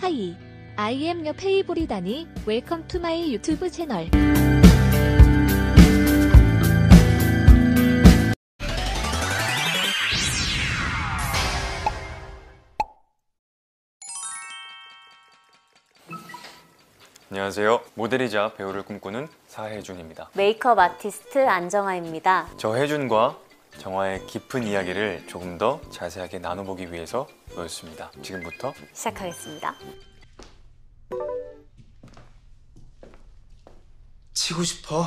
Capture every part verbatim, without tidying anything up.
하이, I am your 페이보리다니. 웰컴 투 마이 유튜브 채널. 안녕하세요. 모델이자 배우를 꿈꾸는 사혜준입니다. 메이크업 아티스트 안정아입니다. 저 혜준과 정아의 깊은 이야기를 조금 더 자세하게 나눠보기 위해서 모였습니다. 지금부터 시작하겠습니다. 치고 싶어.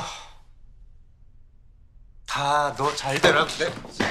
다 너 잘 되라 그래.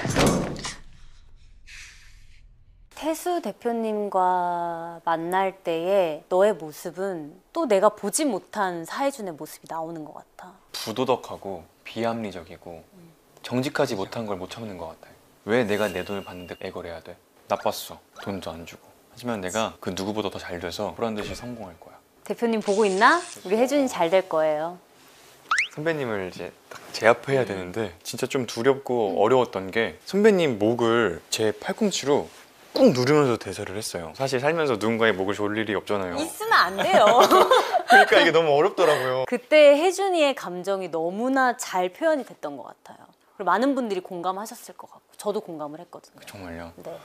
태수 대표님과 만날 때의 너의 모습은 또 내가 보지 못한 사혜준의 모습이 나오는 것 같아. 부도덕하고 비합리적이고 정직하지 못한 걸 못 참는 것 같아요. 왜 내가 내 돈을 받는데 애걸해야 돼? 나빴어. 돈도 안 주고. 하지만 내가 그 누구보다 더 잘 돼서 보란듯이 성공할 거야. 대표님 보고 있나? 우리 혜준이 잘 될 거예요. 선배님을 이제 딱 제압해야 되는데 진짜 좀 두렵고 어려웠던 게 선배님 목을 제 팔꿈치로 꾹 누르면서 대사를 했어요. 사실 살면서 누군가의 목을 졸 일이 없잖아요. 있으면 안 돼요. 그러니까 이게 너무 어렵더라고요. 그때 혜준이의 감정이 너무나 잘 표현이 됐던 것 같아요. 그리고 많은 분들이 공감하셨을 것 같고 저도 공감을 했거든요. 정말요? 네.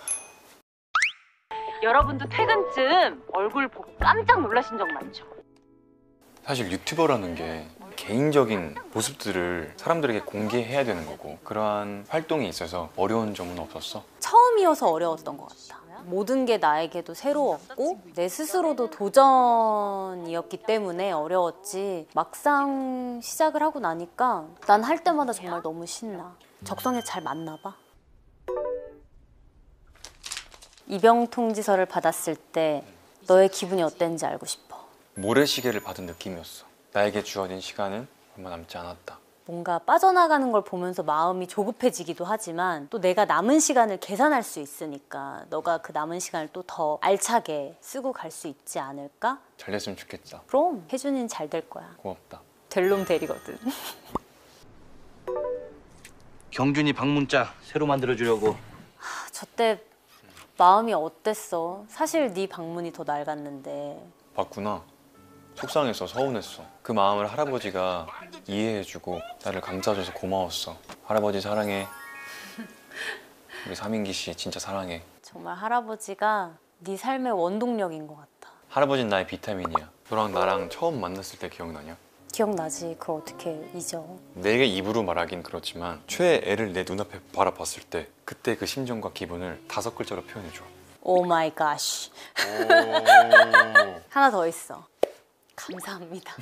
여러분도 퇴근쯤 얼굴 보고 깜짝 놀라신 적 많죠? 사실 유튜버라는 게 개인적인 모습들을 사람들에게 공개해야 되는 거고 그러한 활동이 있어서 어려운 점은 없었어? 처음이어서 어려웠던 것 같아. 모든 게 나에게도 새로웠고 내 스스로도 도전이었기 때문에 어려웠지 막상 시작을 하고 나니까 난 할 때마다 정말 너무 신나. 적성에 잘 맞나 봐. 입영 통지서를 받았을 때 너의 기분이 어땠는지 알고 싶어. 모래시계를 받은 느낌이었어. 나에게 주어진 시간은 얼마 남지 않았다. 뭔가 빠져나가는 걸 보면서 마음이 조급해지기도 하지만 또 내가 남은 시간을 계산할 수 있으니까 너가 그 남은 시간을 또 더 알차게 쓰고 갈 수 있지 않을까? 잘 됐으면 좋겠다. 그럼 혜준이는 잘 될 거야. 고맙다. 될 놈 되리거든. 경준이 방문자 새로 만들어주려고. 저때 마음이 어땠어? 사실 네 방문이 더 낡았는데. 봤구나. 속상해서 서운했어. 그 마음을 할아버지가 이해해주고 나를 감싸줘서 고마웠어. 할아버지 사랑해. 우리 삼인기 씨 진짜 사랑해. 정말 할아버지가 네 삶의 원동력인 것 같아. 할아버지는 나의 비타민이야. 너랑 나랑 처음 만났을 때 기억나냐? 기억나지? 그걸 어떻게 잊어? 내게 입으로 말하긴 그렇지만 최애를 내 눈앞에 바라봤을 때 그때 그 심정과 기분을 다섯 글자로 표현해줘. 오 마이 갓. 하나 더 있어. 감사합니다.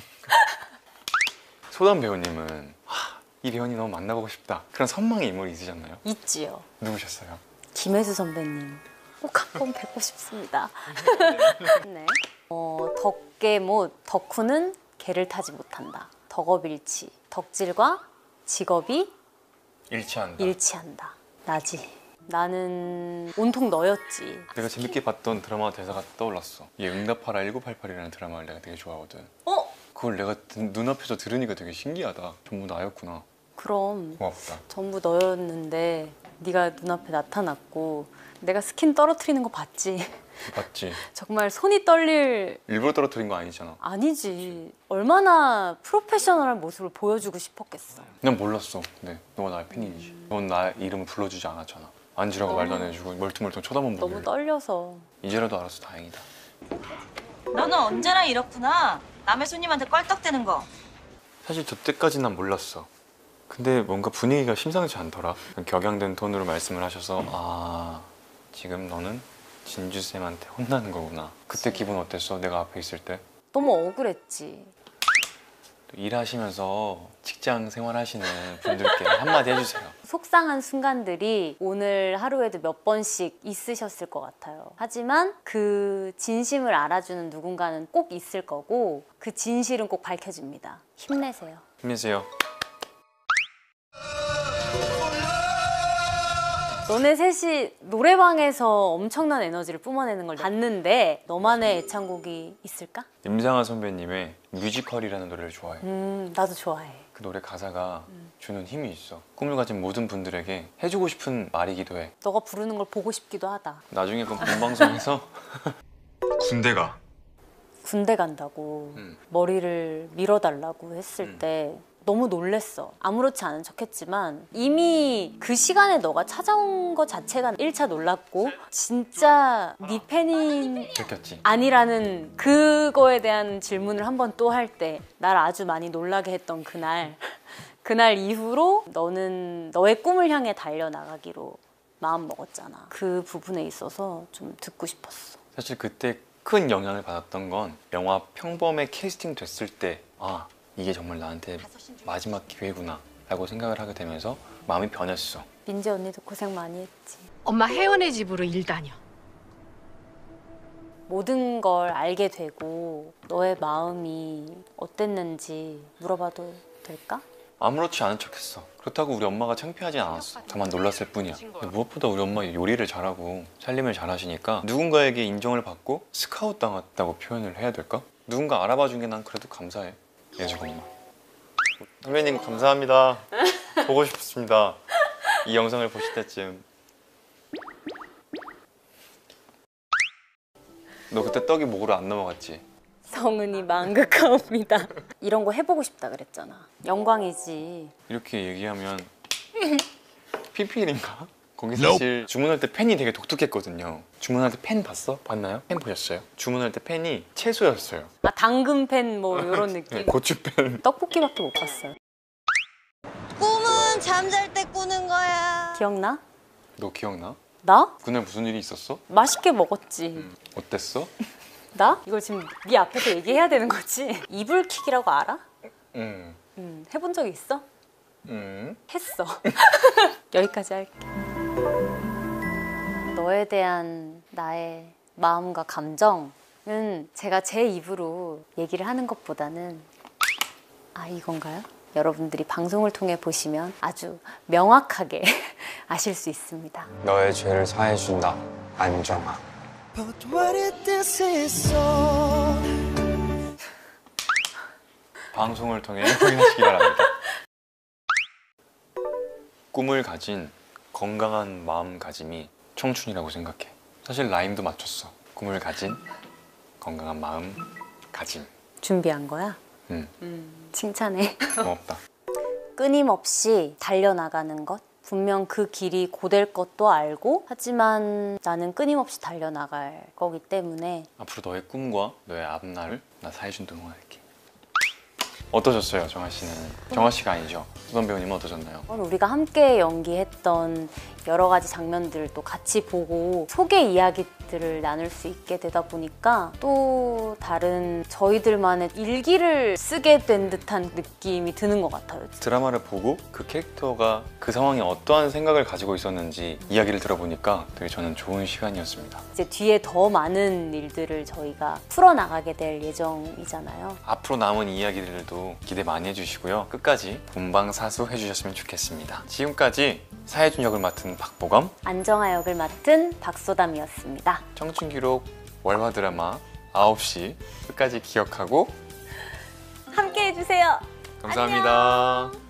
소담 배우님은 하, 이 배우님 너무 만나보고 싶다. 그런 선망의 인물이 있으셨나요? 있지요. 누구셨어요? 김혜수 선배님. 꼭 한번 뵙고 싶습니다. 네. 어, 덕계못, 덕후는 개를 타지 못한다. 덕업일치. 덕질과 직업이 일치한다. 일치한다. 나지. 나는 온통 너였지. 내가 재밌게 봤던 드라마 대사가 떠올랐어. 얘 응답하라 천구백팔십팔이라는 드라마를 내가 되게 좋아하거든. 어? 그걸 내가 눈앞에서 들으니까 되게 신기하다. 전부 나였구나. 그럼 고맙다. 전부 너였는데 네가 눈앞에 나타났고 내가 스킨 떨어뜨리는 거 봤지? 봤지? 정말 손이 떨릴... 일부러 떨어뜨린 거 아니잖아. 아니지. 얼마나 프로페셔널한 모습을 보여주고 싶었겠어. 난 몰랐어. 근데 너가 나의 팬이지. 넌 나의 이름을 불러주지 않았잖아. 앉으라고 말도 안 해주고 멀뚱멀뚱 쳐다만 보길래. 너무 떨려서. 이제라도 알아서 다행이다. 너는 언제나 이렇구나. 남의 손님한테 껄떡대는 거. 사실 저때까지는 난 몰랐어. 근데 뭔가 분위기가 심상치 않더라. 격양된 톤으로 말씀을 하셔서 아 지금 너는 진주쌤한테 혼나는 거구나. 그때 기분 어땠어? 내가 앞에 있을 때? 너무 억울했지. 일하시면서 직장 생활하시는 분들께 한마디 해주세요. 속상한 순간들이 오늘 하루에도 몇 번씩 있으셨을 것 같아요. 하지만 그 진심을 알아주는 누군가는 꼭 있을 거고 그 진실은 꼭 밝혀집니다. 힘내세요. 힘내세요. 너네 셋이 노래방에서 엄청난 에너지를 뿜어내는 걸 봤는데 너만의 애창곡이 있을까? 임상아 선배님의 뮤지컬이라는 노래를 좋아해. 음, 나도 좋아해. 그 노래 가사가 주는 힘이 있어. 꿈을 가진 모든 분들에게 해주고 싶은 말이기도 해. 너가 부르는 걸 보고 싶기도 하다. 나중에 그건 본방송에서 군대가 군대 간다고 음. 머리를 밀어달라고 했을 음. 때 너무 놀랬어. 아무렇지 않은 척했지만 이미 그 시간에 너가 찾아온 것 자체가 일 차 놀랐고 진짜 네 팬인 들켰지. 아니라는 그거에 대한 질문을 한 번 또 할 때 날 아주 많이 놀라게 했던 그날 그날 이후로 너는 너의 꿈을 향해 달려나가기로 마음 먹었잖아. 그 부분에 있어서 좀 듣고 싶었어. 사실 그때 큰 영향을 받았던 건 영화 평범에 캐스팅 됐을 때 아, 이게 정말 나한테 마지막 기회구나 라고 생각을 하게 되면서 마음이 변했어. 민지 언니도 고생 많이 했지. 엄마 혜원의 집으로 일 다녀. 모든 걸 알게 되고 너의 마음이 어땠는지 물어봐도 될까? 아무렇지 않은 척했어. 그렇다고 우리 엄마가 창피하진 않았어. 다만 놀랐을 뿐이야. 근데 무엇보다 우리 엄마 요리를 잘하고 살림을 잘하시니까 누군가에게 인정을 받고 스카웃 당했다고 표현을 해야 될까? 누군가 알아봐 준 게 난 그래도 감사해. 예주 엄마. 선배님 감사합니다. 보고 싶었습니다. 이 영상을 보실 때쯤. 너 그때 떡이 목으로 안 넘어갔지? 성은이 망극하옵니다. 이런 거 해보고 싶다 그랬잖아. 영광이지. 이렇게 얘기하면 피피엘인가? 거기 사실 주문할 때 펜이 되게 독특했거든요. 주문할 때 펜 봤어? 봤나요? 펜 보셨어요? 주문할 때 펜이 채소였어요. 아 당근펜 뭐 이런 느낌? 네, 고추펜. 떡볶이밖에 못 봤어요. 꿈은 잠잘 때 꾸는 거야. 기억나? 너 기억나? 나? 그날 무슨 일이 있었어? 맛있게 먹었지. 음, 어땠어? 나? 이걸 지금 네 앞에서 얘기해야 되는 거지? 이불킥이라고 알아? 음, 음, 해본 적 있어? 음. 했어. 여기까지 할게. 너에 대한 나의 마음과 감정은 제가 제 입으로 얘기를 하는 것보다는 아 이건가요? 여러분들이 방송을 통해 보시면 아주 명확하게 아실 수 있습니다. 너의 죄를 사해준다. 안정아. 방송을 통해 확인하시기 바랍니다. 꿈을 가진 건강한 마음가짐이 청춘이라고 생각해. 사실 라임도 맞췄어. 꿈을 가진 건강한 마음가짐. 준비한 거야? 음, 음, 칭찬해. 고맙다. 끊임없이 달려나가는 것. 분명 그 길이 고될 것도 알고 하지만 나는 끊임없이 달려나갈 거기 때문에 앞으로 너의 꿈과 너의 앞날을 나 사해준다고 응원할게. 어떠셨어요, 정아 씨는? 정아 씨가 아니죠. 수던 배우님은 어떠셨나요? 우리가 함께 연기했던 여러 가지 장면들도 같이 보고 소개 이야기들을 나눌 수 있게 되다 보니까 또 다른 저희들만의 일기를 쓰게 된 듯한 느낌이 드는 것 같아요. 드라마를 보고 그 캐릭터가 그 상황에 어떠한 생각을 가지고 있었는지 이야기를 들어보니까 되게 저는 좋은 시간이었습니다. 이제 뒤에 더 많은 일들을 저희가 풀어나가게 될 예정이잖아요. 앞으로 남은 이야기들도 기대 많이 해주시고요. 끝까지 본방사수 해주셨으면 좋겠습니다. 지금까지 사해준 역을 맡은 박보검, 안정아 역을 맡은 박소담이었습니다. 청춘기록 월화 드라마 아홉 시 끝까지 기억하고 함께 해주세요. 감사합니다. 안녕.